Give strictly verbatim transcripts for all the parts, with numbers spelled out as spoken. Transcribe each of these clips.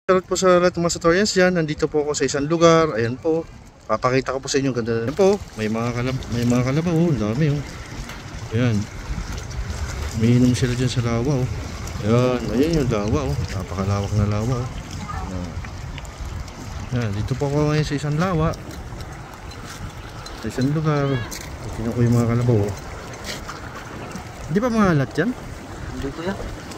Shoutout po sa lahat ng mga tutorials dyan. Nandito po ako sa isang lugar. Ayan po. Papakita ko po sa inyo. Ganda na po. May mga kalab may mga kalabaw. Oh, dami oh. Ayan. Umiinom sila dyan sa lawa oh. Ayan. Ayan yung lawa oh. Napakalawak na lawa oh. Ayan. Dito po ako ngayon sa isang lawa. Sa isang lugar. Tingnan ko yung mga kalabaw oh. Hindi pa mga alat yan? Hindi ko yan.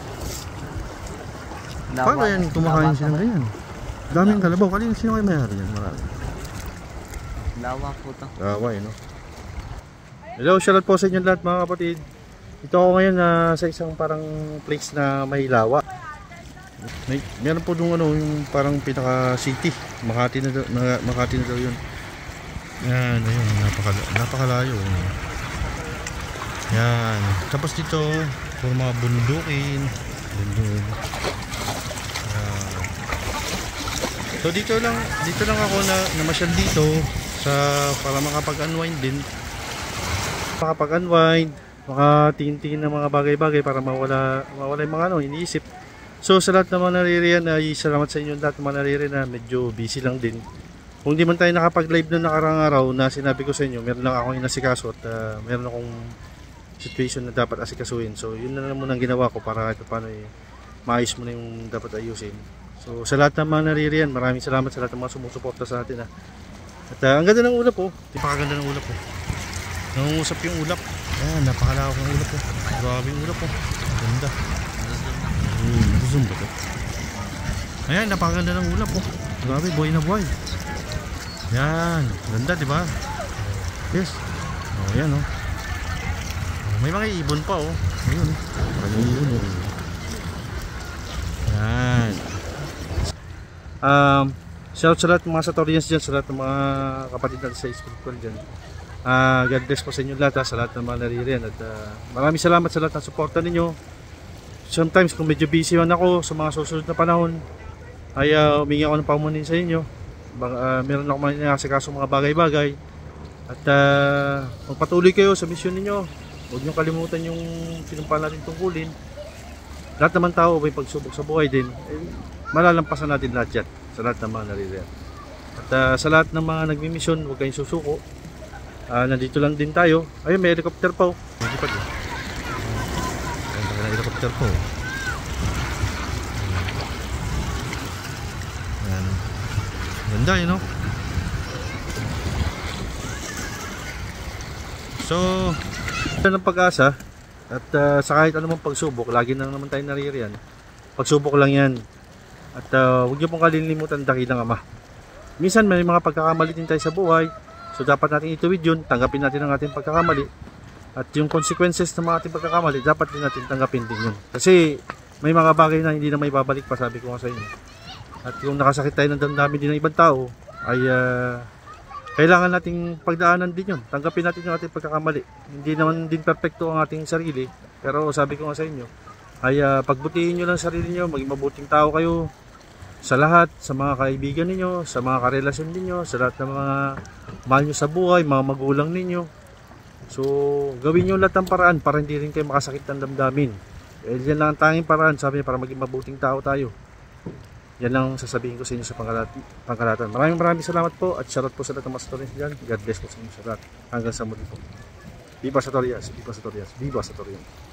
Paano yan kumakain sila ganyan? Daming kalabaw. Kanina sino kayo mayari yan? Marami. Lawa po ito. Lawa eh no. Hello, shoutout po sa inyo lahat mga kapatid. Ito ako ngayon uh, sa isang parang place na may lawa. May, meron po dun ano, yung parang pinaka city. Makati na daw, na, Makati na daw yun. Yan, ayun, napaka, napakalayo. Yan. Tapos dito, puro mga bundukin. Bundok. Yan. So dito lang, dito lang ako na namasyal dito sa para makapag-unwind din. Makapag-unwind, makatingin-tingin ng mga bagay-bagay para mawala mawala yung mga ano, iniisip. So sa lahat ng mga naririyan ay salamat sa inyo lahat ng mga naririyan na medyo busy lang din. Kung di man tayo nakapag-live noong nakarang araw na sinabi ko sa inyo, meron lang akong inasikaso at uh, meron akong situation na dapat asikasuhin. So yun na lang muna ang ginawa ko para kahit paano eh, maayos mo na yung dapat ayusin. So sa lahat ng mga naririyan, maraming salamat sa lahat ng mga sumusuporta sa atin. Ha. At uh, ang ganda ng ulap po, oh. Napakaganda ng ulap po. Oh. Nangungusap yung ulap. Ayan, napakalawak ng ulap po. Oh. Grabe yung ulap po. Oh. Ganda. Hmm, zoom ba ito? Ayan, napakaganda ng ulap po. Oh. Grabe, buhay na buhay. Yan, ganda diba? Yes. Oh, yan oh. May mga ibon pa oh. Ayun. Maraming ibon oh. Yan. Um, shout sa lahat ng mga satorians dyan, sa lahat ng mga kapatid natin sa spiritual dyan. Uh, God bless po sa inyo lahat ha, sa lahat ng mga naririyan. At uh, maraming salamat sa lahat ng suporta ninyo. Sometimes kung medyo busy man ako sa mga susunod na panahon, ay uh, humingi ako ng pamunin sa inyo. Uh, meron ako man inasikaso mga bagay-bagay. At uh, magpatuloy kayo sa misyon ninyo. Huwag nyo kalimutan yung pinumpahan natin tungkulin. Lahat naman tao may pagsubok sa buhay din. Eh, malalampasan natin lahat yan sa lahat ng mga naririyan. At uh, sa lahat ng mga nagmimisyon, huwag kayong susuko. Uh, nandito lang din tayo. Ayun, may helicopter po. Hindi pa din. Ayun, may helicopter po. Ayan. Ganda yun, no? So, ng pag-asa at uh, sa kahit anumang pagsubok, lagi na naman tayo naririyan. Pagsubok lang yan. At uh, huwag niyo pong kalilimutan dakilang Ama. Minsan may mga pagkakamali din tayo sa buhay. So dapat natin ituwid yun, tanggapin natin ang ating pagkakamali. At yung consequences ng mga ating pagkakamali, dapat din natin tanggapin din yun. Kasi may mga bagay na hindi na may babalik pa, sabi ko nga sa inyo. At kung nakasakit tayo ng damdamin din ng ibang tao, ay uh, kailangan nating pagdaanan din yun. Tanggapin natin yung ating pagkakamali. Hindi naman din perfecto ang ating sarili. Pero sabi ko nga sa inyo, ay uh, pagbutihin nyo lang sarili nyo, maging mabuting tao kayo sa lahat, sa mga kaibigan ninyo, sa mga karelasyon ninyo, sa lahat ng mga mahal nyo sa buhay, mga magulang ninyo. So, gawin nyo lahat ng paraan para hindi rin kayo makasakit ng damdamin. Eh, yan lang ang tanging paraan, sabi niya, para maging mabuting tao tayo. Yan lang sasabihin ko sa inyo sa pangkalatan. Maraming maraming salamat po at shoutout po sa lahat ng mga satorians dyan. God bless po sa inyo sa lahat. Hanggang sa muli po. Viva Satorias, Viva Satorias, Viva Satorias.